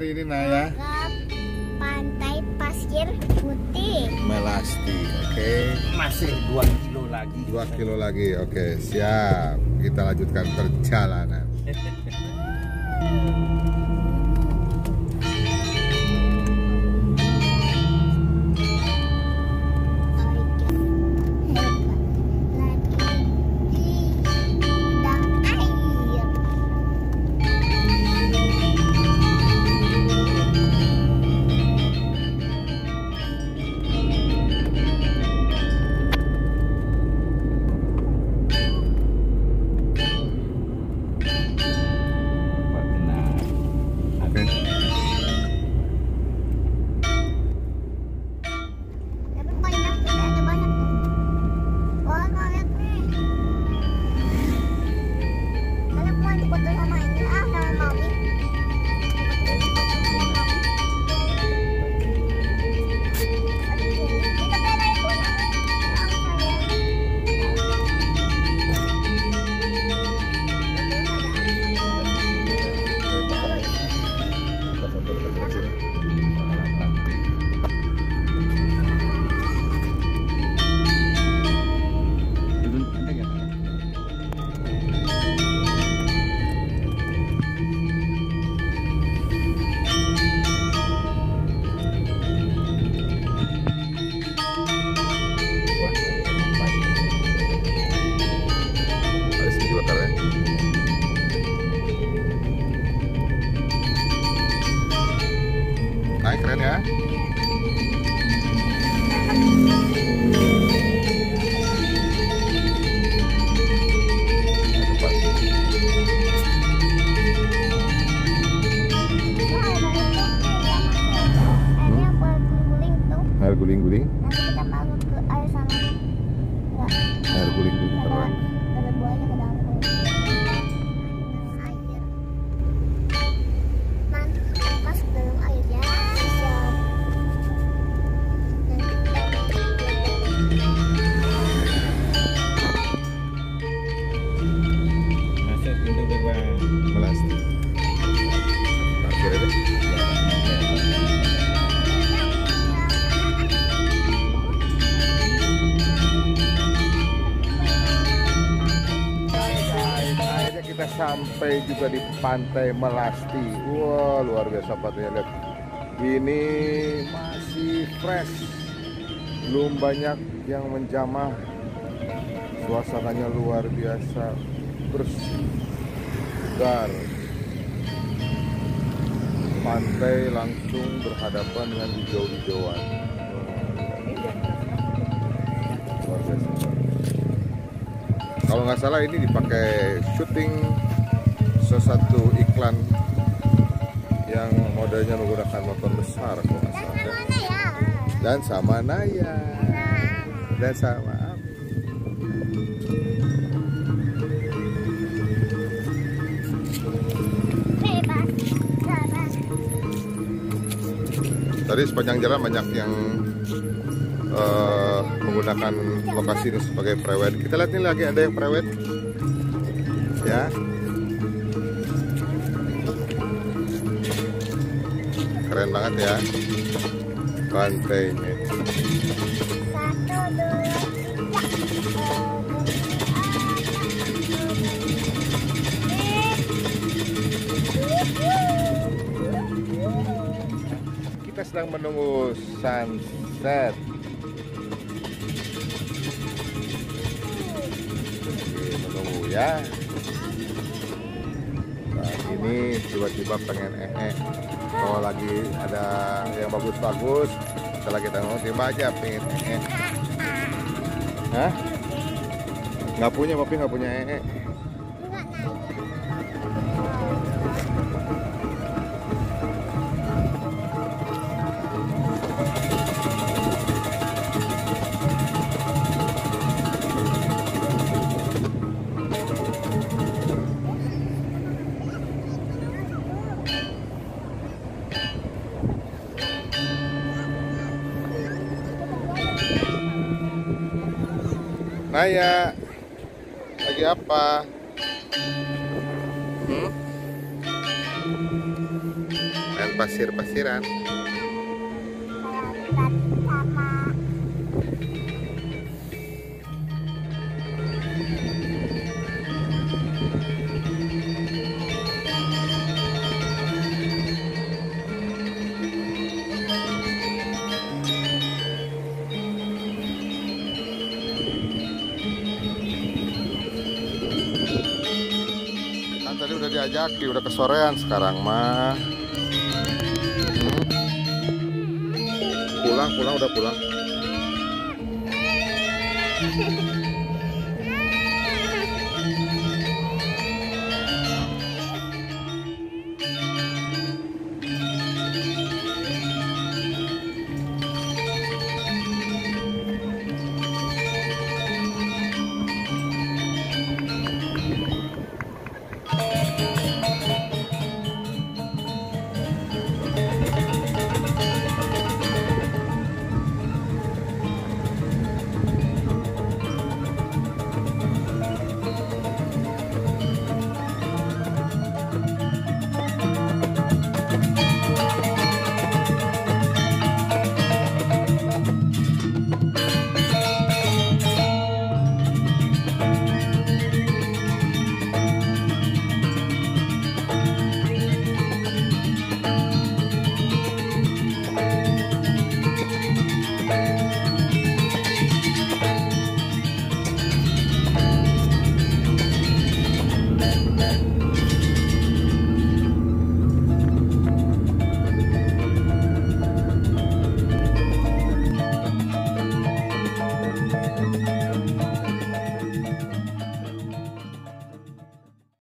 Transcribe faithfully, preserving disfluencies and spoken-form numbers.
kali ini Naya? Ke Pantai Pasir Putih Melasti, oke. Okay. Masih dua kilo lagi. dua kilo lagi, oke. Okay, siap. Kita lanjutkan perjalanan. Naik keren ya. Air guling-guling. Nanti kita masuk ke air sana. Enggak. Air guling-guling keren. Ada buaya ke dalam. Air. Nanti kita masuk ke dalam air ya. Siap. Masuk pintu gerbang Melasti. Parkir deh. Kita sampai juga di Pantai Melasti. Wah, luar biasa pantainya, lihat. Ini masih fresh, belum banyak yang menjamah. Suasananya luar biasa bersih, segar. Pantai langsung berhadapan dengan hijau-hijauan. Luar biasa. Kalau nggak salah ini dipakai syuting sesuatu iklan yang modelnya menggunakan motor besar kalau nggak salah. Dan sama Naya. Dan sama Ami. Tadi sepanjang jalan banyak yang Uh, menggunakan lokasi ini sebagai prewed. Kita lihat ini lagi ada yang prewed ya. Keren banget ya pantainya. Kita sedang menunggu sunset. Ya, nah, ini tiba-tiba pengen eh, -eh. Kalau lagi ada yang bagus-bagus, setelah kita ngomong tiba aja pengen eh, -eh. Hah? Nggak punya, papi nggak punya eh, -eh. Naya, lagi apa? Hmm? Main pasir-pasiran. Kayak sama Kan tadi udah diajaki, udah kesorean sekarang mah. Hmm. Pulang, pulang, udah pulang.